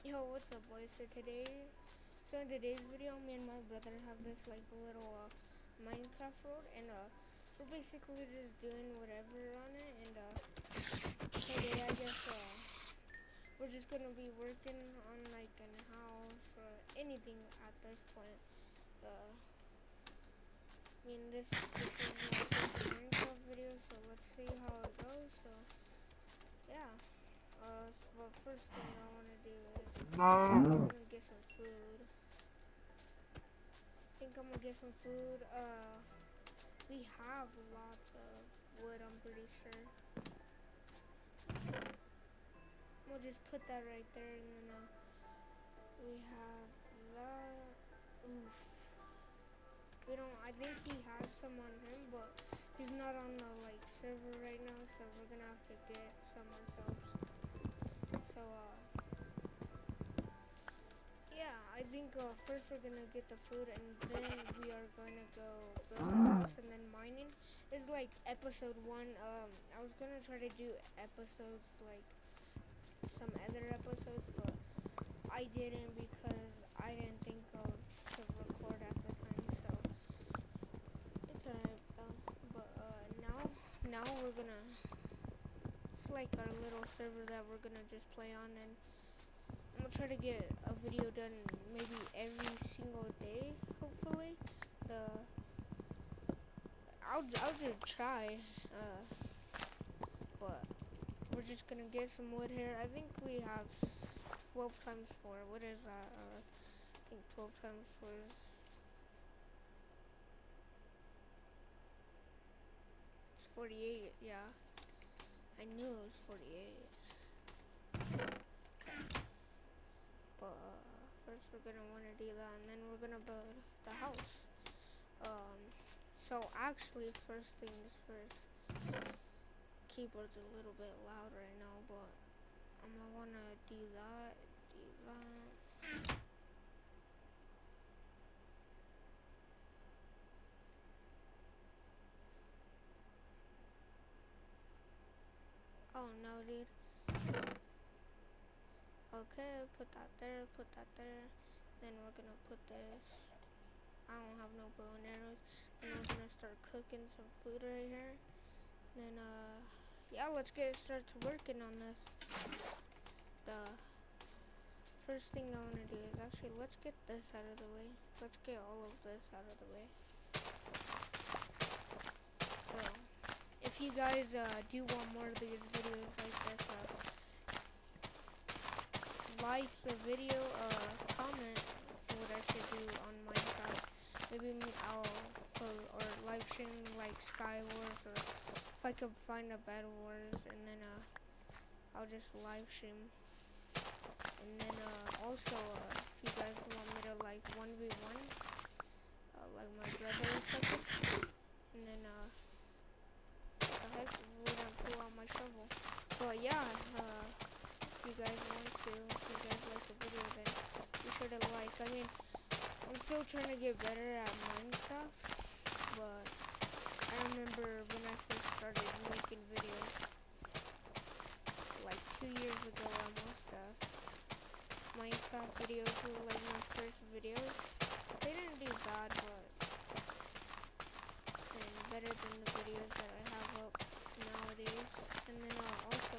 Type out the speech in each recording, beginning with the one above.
Yo, what's up, boys? So in today's video, me and my brother have this like little Minecraft road, and we're basically just doing whatever on it. And today, I guess we're just gonna be working on like an house or anything at this point. I mean, this is my first Minecraft video, so let's see how it goes. So yeah. But first thing I want to do is I'm gonna get some food. Think I'm gonna get some food. We have lots of wood, I'm pretty sure. We'll just put that right there, and then we have that. Oof. We don't. I think he has some on him, but he's not on the like server right now, so we're gonna have to get some ourselves. So yeah, I think first we're gonna get the food, and then we are gonna go build a house, and then mining is like episode 1. I was gonna try to do episodes like some other episodes, but I didn't because I didn't think to record at the time. So it's alright though. But now we're gonna. It's like our little server that we're gonna just play on, and I'm gonna try to get a video done maybe every single day, hopefully. Uh, I'll just try. But we're just gonna get some wood here. I think we have 12 times 4. What is that? I think 12 times 4 is 48. Yeah, I knew it was 48. Okay. But first we're gonna want to do that, and then we're gonna build the house. Um, so actually, first things first. Keyboard's a little bit loud right now, but I'm gonna wanna do that. Do that. Oh no, dude. Okay, put that there, put that there. Then we're gonna put this. I don't have no bow and arrows. Then we're gonna start cooking some food right here. Then yeah, let's get started working on this. The first thing I wanna do is actually let's get this out of the way. Let's get all of this out of the way. So if you guys do want more of these videos like this, like the video, comment what I should do on Minecraft. Maybe I'll put or live stream like Sky Wars, or if I could find a Bed Wars, and then I'll just live stream. And then also if you guys want me to like 1v1, like my brother or something, and then what the heck, we don't pull out my shovel. But yeah, if you guys want to, if you guys like the video, then be sure to like. I mean, I'm still trying to get better at Minecraft, but I remember when I first started making videos, like 2 years ago almost, Minecraft videos were like my first videos. They didn't do bad, but better than the videos that I have up nowadays. And then also,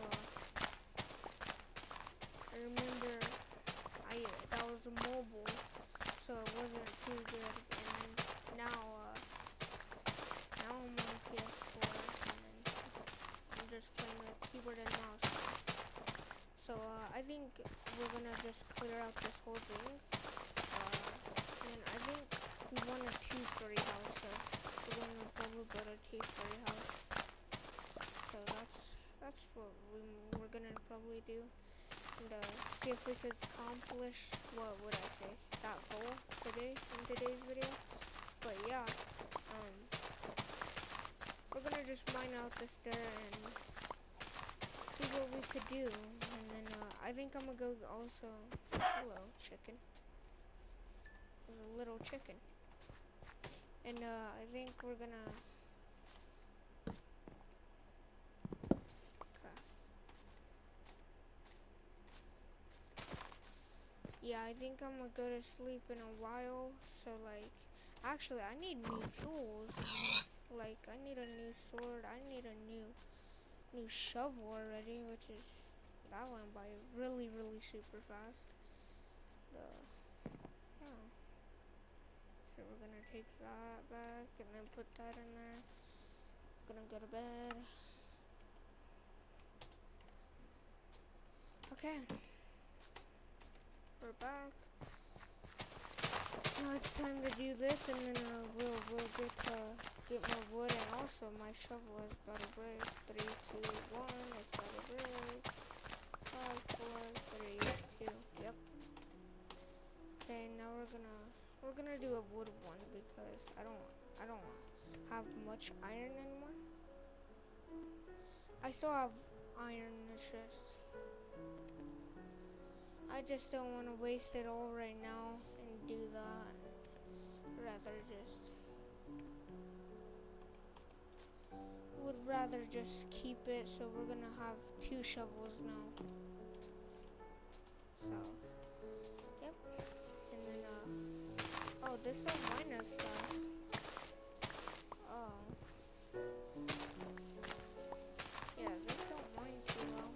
I remember that was a mobile, so it wasn't too good. And then now I'm on PS4, and then I'm just playing with keyboard and mouse. So I think we're gonna just clear out this whole thing. And I think we want a 2-story house, so we're gonna probably build a 2-story house. So that's what we're gonna probably do. And see if we could accomplish, what would I say, that goal today in today's video. But yeah, we're gonna just mine out this dirt and see what we could do. And then I think I'm gonna go also. Hello, chicken. There's a little chicken. And I think we're gonna. Okay. Yeah, I think I'm gonna go to sleep in a while. So like, actually, I need new tools. Like, I need a new sword. I need a new shovel already, which is that went by really super fast. Yeah. So we're gonna take that back and then put that in there. Gonna go to bed. Okay. We're back. Now it's time to do this, and then we'll get more wood, and also my shovel is about to break. 3, 2, 1. It's about to break. 5, 4, 3, 2. Yep. Okay, now we're gonna do a wood one because I don't have much iron anymore. I still have iron. It's just I just don't want to waste it all right now and do that. Would rather just keep it, so we're gonna have 2 shovels now. So, yep. And then, oh, this don't mine as fast. Oh. Yeah, this don't mine too well.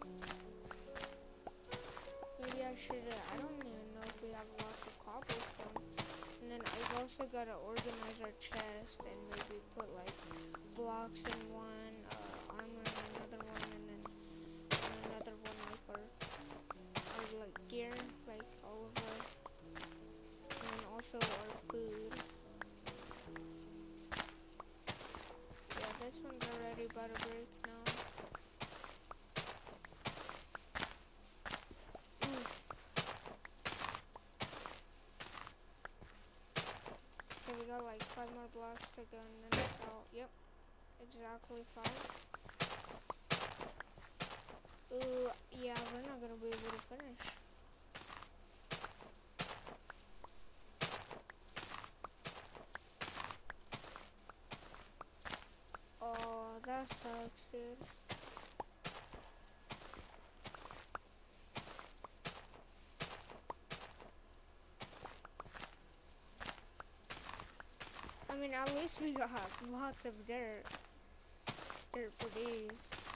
Maybe I should, I don't even know if we have lots of cobblestone. And then I've also gotta organize our chest and maybe put like blocks in one, armor in another one, and then another one like our like gear, like all of our, and then also our food. Yeah, this one's already about to break now. Okay, we got like 5 more blocks to go and then it's out. Yep, exactly 5. Ooh, yeah, we're not gonna be able to finish. Oh, that sucks, dude. I mean, at least we got lots of dirt for days.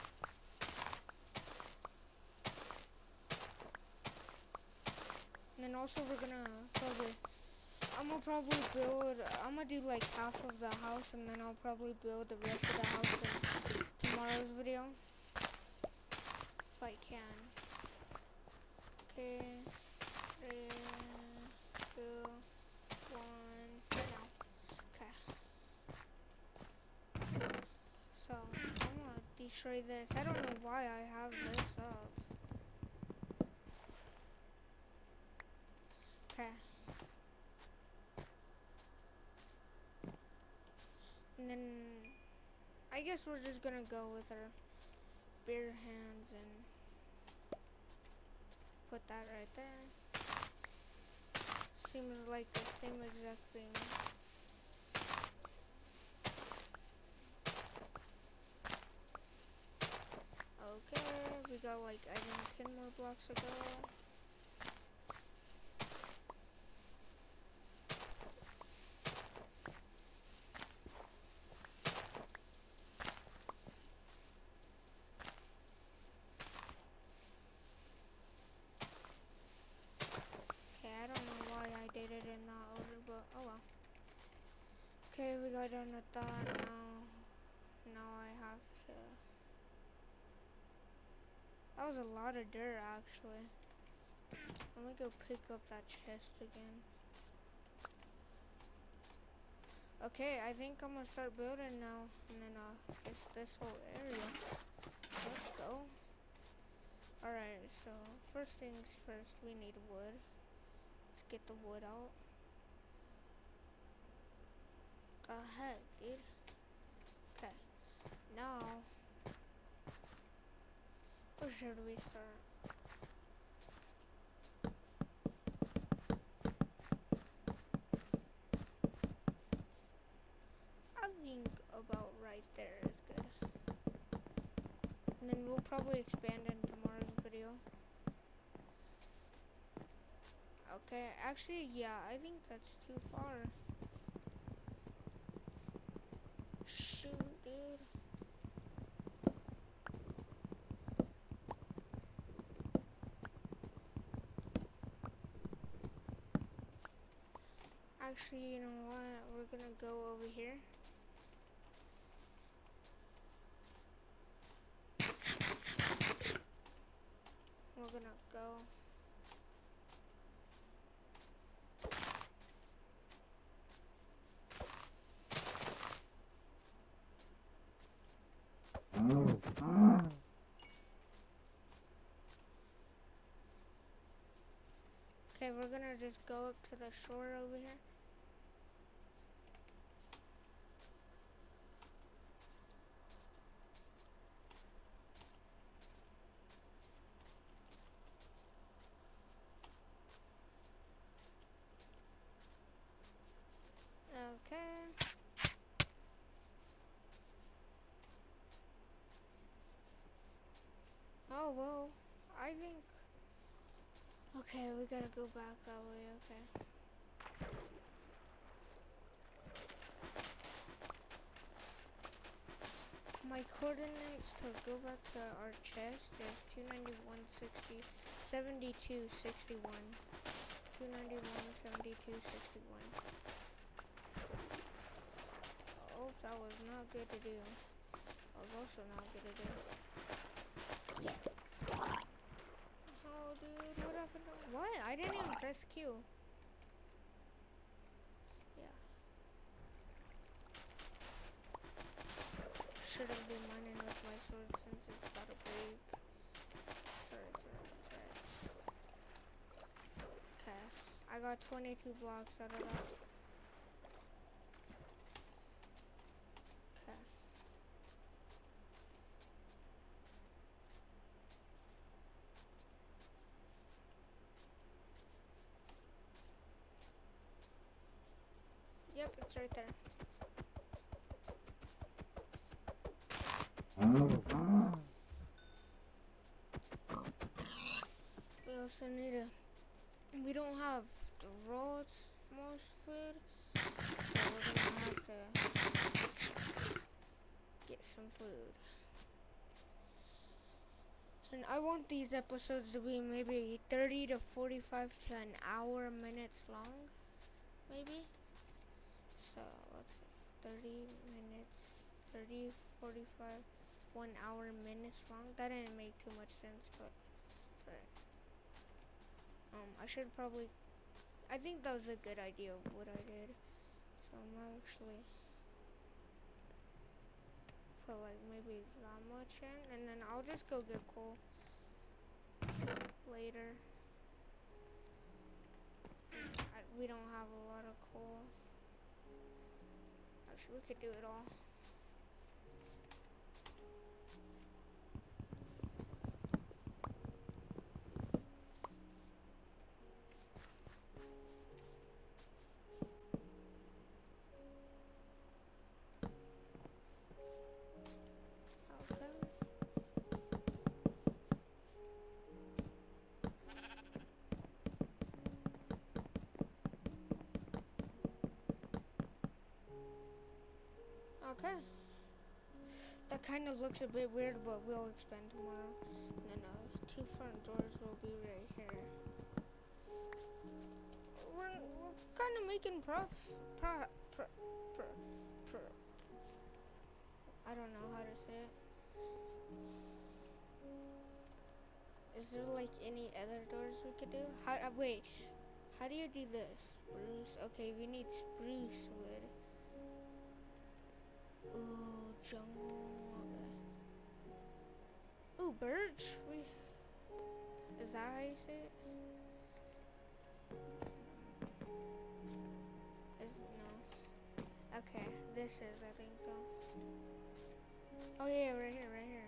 And then also we're gonna I'm gonna do like half of the house and then I'll probably build the rest of the house in tomorrow's video. If I can. Okay, 3, 2, 1, now. Okay. So, I'm gonna destroy this. I don't know why I have this up. Okay. And then I guess we're just gonna go with our bare hands and put that right there. Seems like the same exact thing. Okay, we got like I think 10 more blocks to go. Okay, I don't know why I did it in that order, but oh well. Okay, we got done with that now. Now I have to. That was a lot of dirt actually. Let me go pick up that chest again. Okay, I think I'm gonna start building now, and then this whole area. Let's go. All right, so first things first, we need wood. Let's get the wood out. The heck, dude. Okay, now where should we start? I think about right there is good. And then we'll probably expand in tomorrow's video. Okay, actually, yeah, I think that's too far. Shoot, dude. Actually, you know what? We're gonna go over here. We're gonna go. Okay, we're gonna just go up to the shore over here. Okay. Oh, well, I think... Okay, we gotta go back that way, okay. My coordinates to go back to our chest is 291, 60, 72, 61. 291, 72, 61. Oh, that was not good to do. That was also not good to do. Oh, dude, what happened to... What? I didn't even press Q. Yeah. Shouldn't be mining with my sword since it's about to break. Okay. I got 22 blocks out of that. Okay. Yep, it's right there. We also need to... We don't have the world's most food, so we're gonna have to get some food. And I want these episodes to be maybe 30 to 45 to an hour minutes long, maybe. So let's see, 30 minutes, 30, 45, 1 hour minutes long. That didn't make too much sense, but sorry. I should probably, I think that was a good idea of what I did. So I'm actually put like maybe that much in, and then I'll just go get coal later. We don't have a lot of coal. Actually, we could do it all. Okay. Okay. That kind of looks a bit weird, but we'll expand tomorrow. And then 2 front doors will be right here. We're kind of making I don't know how to say it. Is there like any other doors we could do? Wait, how do you do this? Spruce. Okay, we need spruce wood. Ooh, jungle. Okay. Ooh, birch. Is that how you say it? No. Okay, this is, I think so. Oh yeah, right here, right here.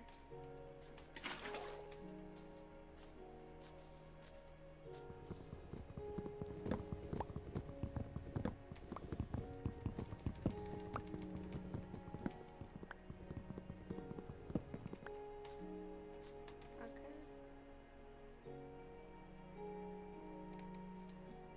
Okay.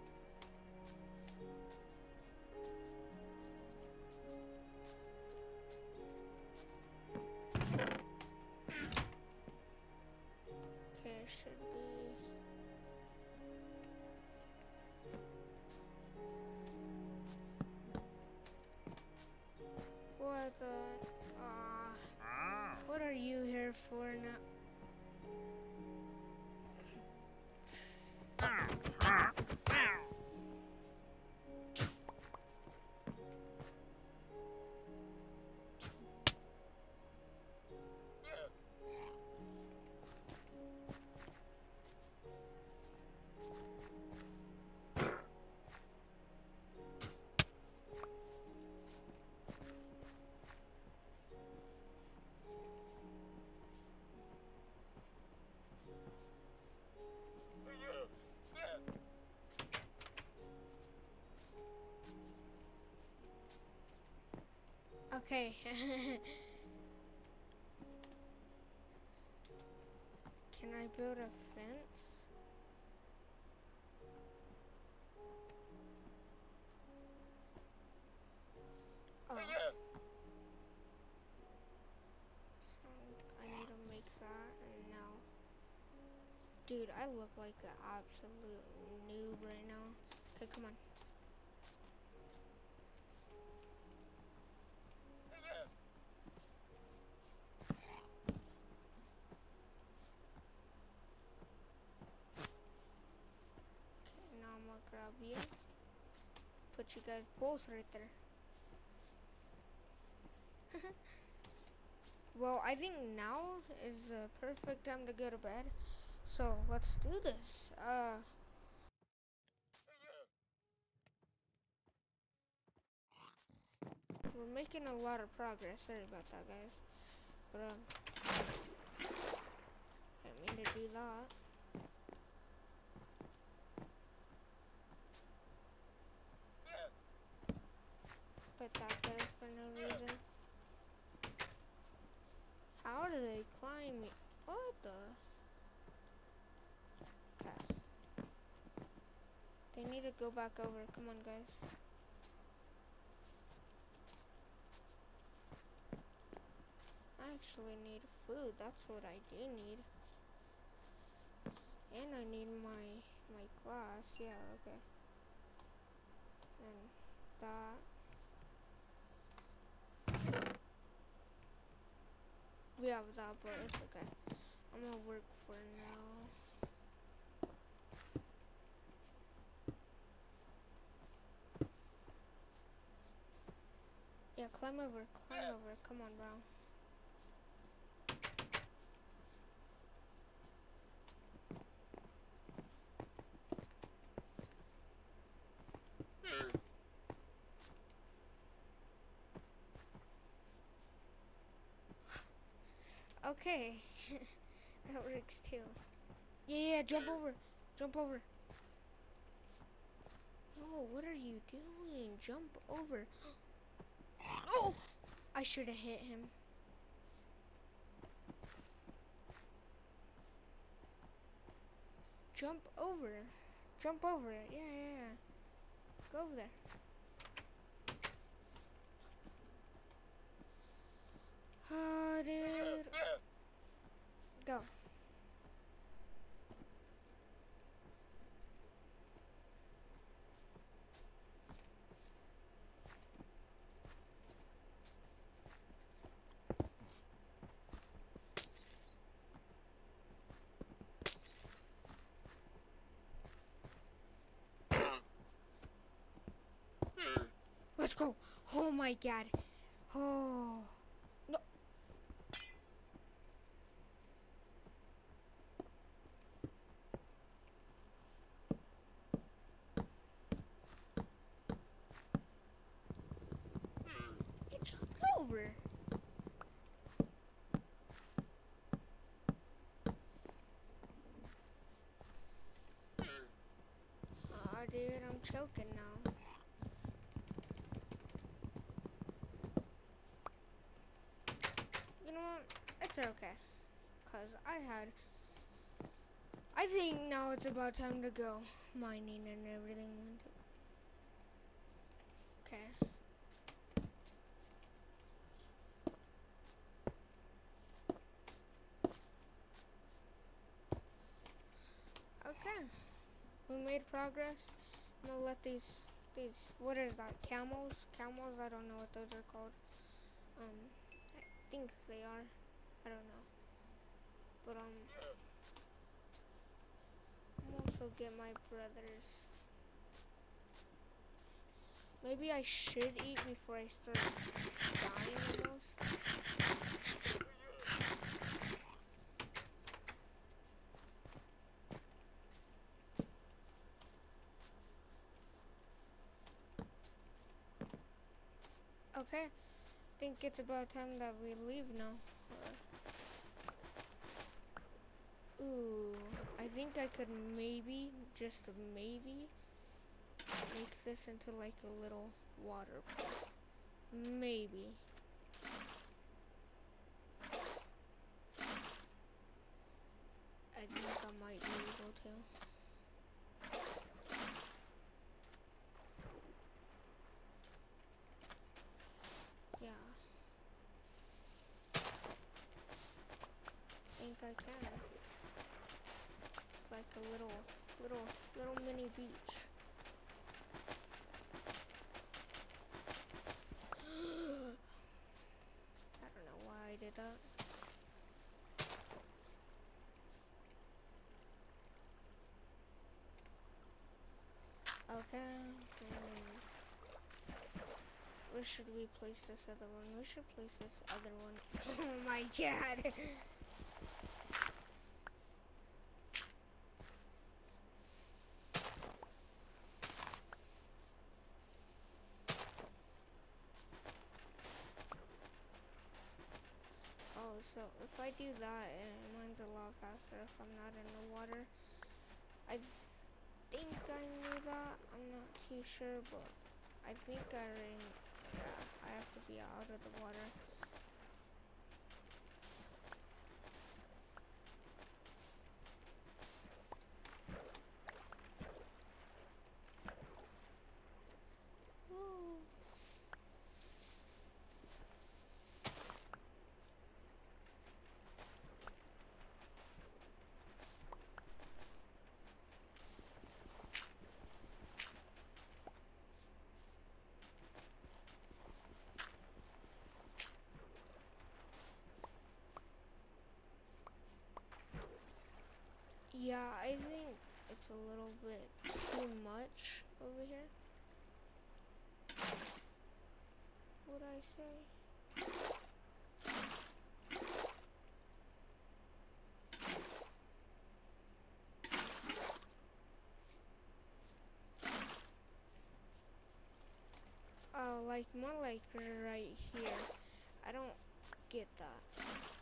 Okay. Can I build a fence? Oh. So I need to make that, and now. Dude, I look like an absolute noob right now. Okay, come on. Okay, now I'm gonna grab you. Put you guys both right there. Well, I think now is the perfect time to go to bed. So let's do this. We're making a lot of progress. Sorry about that, guys. But didn't mean to do that. Put that there for no reason. How do they climb me? What the? Okay. They need to go back over. Come on, guys. I actually need food. That's what I do need. And I need my glass. Yeah, okay. And that. We have that, but it's okay. I'm gonna work for now. Yeah, climb over, climb over. Come on, bro. Okay, that works too. Yeah, jump over, jump over. No, what are you doing? Jump over. Oh, I should have hit him. Jump over. Jump over it. Yeah. Go over there. Oh, dude. Go. Let's go. Oh my god. Oh. No. It jumped over. Oh, dude, I'm choking now. You know what? It's okay. Because I think now it's about time to go mining and everything. Okay. Okay. We made progress. I'm gonna let these, what is that, camels? Camels, I don't know what those are called. I think they are. I don't know. But, I'm also get my brothers. Maybe I should eat before I start dying almost. Okay, I think it's about time that we leave now. Ooh, I think I could maybe, just maybe, make this into like a little water pool. Maybe. I think I might be able to. Yeah. I think I can. It's like a little mini beach. I don't know why I did that. Okay. Where should we place this other one? We should place this other one. Oh my god. Oh, so if I do that, mine's a lot faster if I'm not in the water. I think I knew that. I'm not too sure, but I think yeah, I have to be out of the water. Ooh. Yeah, I think it's a little bit too much over here. What'd I say? Oh, like more like right here. I don't get that.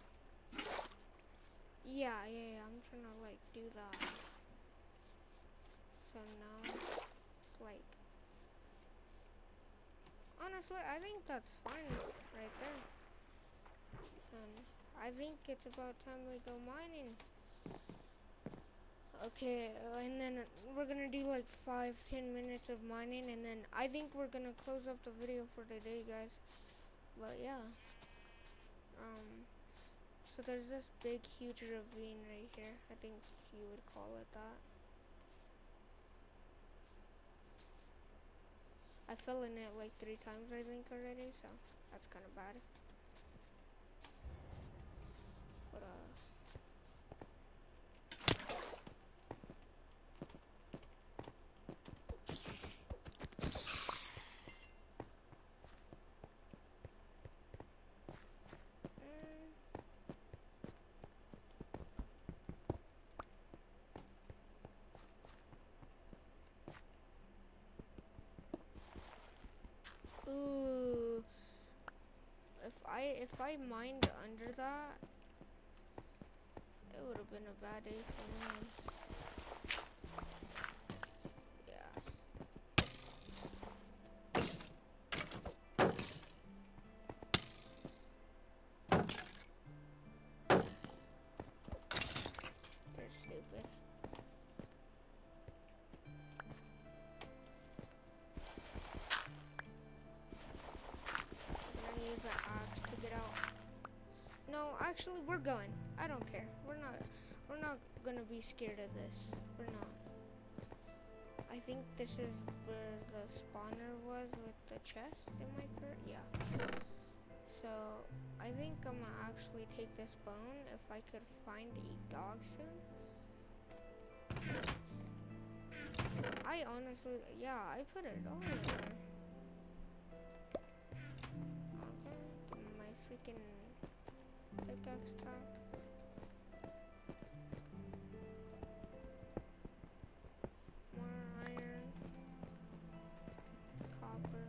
Yeah, I'm trying to like do that. So now it's like, honestly, I think that's fine right there. And I think it's about time we go mining. Okay, and then we're gonna do like 5-10 minutes of mining, and then I think we're gonna close up the video for today, guys. But yeah, so there's this big, huge ravine right here. I think you would call it that. I fell in it like 3 times, I think, already, so that's kind of bad. But ooh, if I mined under that, it would have been a bad day for me. Yeah. They're stupid. I'm gonna use an axe to get out. No, actually, we're going. I don't care. We're not gonna be scared of this. We're not. I think this is where the spawner was with the chest in my cart. Yeah. So I think I'm gonna actually take this bone if I could find a dog soon. I honestly, yeah, I put it on there. Okay, give me my freaking pickaxe top. More iron, copper.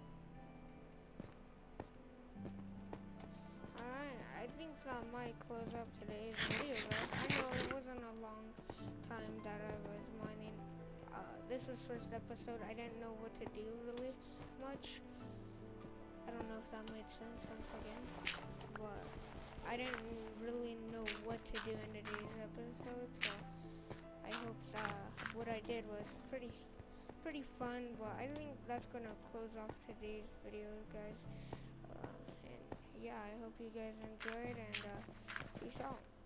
Alright, I think that might close up today's video, guys. I know it wasn't a long time that I was mining. This was first episode. I didn't know what to do really much. I don't know if that made sense once again, but I didn't really know what to do in today's episode, so I hope what I did was pretty fun. But I think that's gonna close off today's video, guys. And yeah, I hope you guys enjoyed, and peace out.